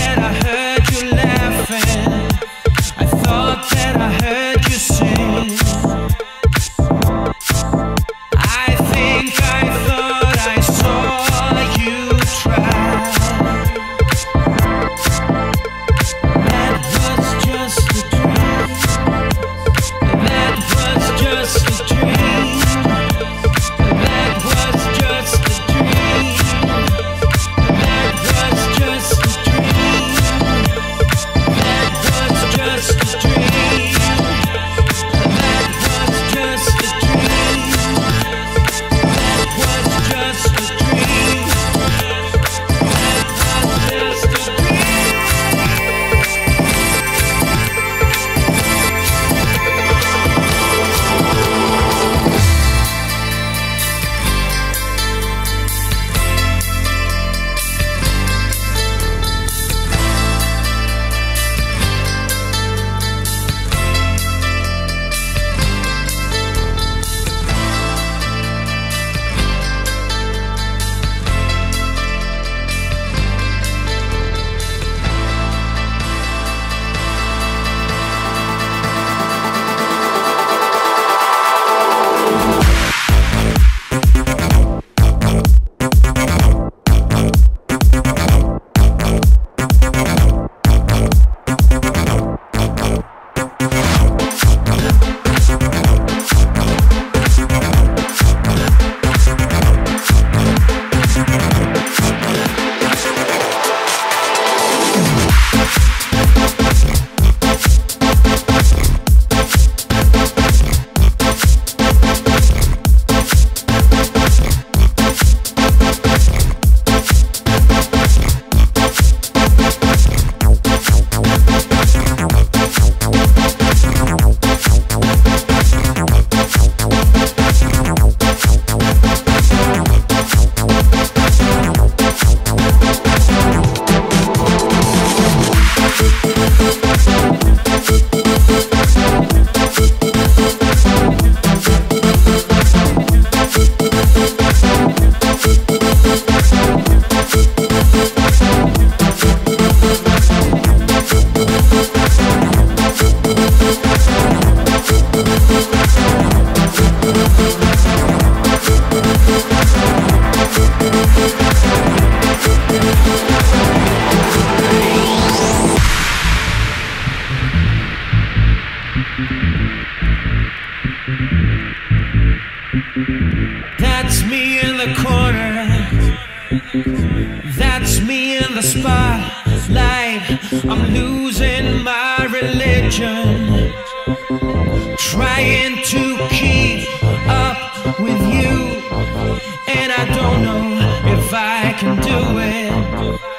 that I heard you laughing. I thought that I heard you sing. I think I thought I saw you try. That was just a dream. That was just a dream. That was just a dream. That was just a dream. That was just a dream. That was just a dream. That was just a dream. That was just a dream. That's me in the corner. That's me in the spotlight. I'm losing my religion, trying to keep up with you, and I don't know if I can do it.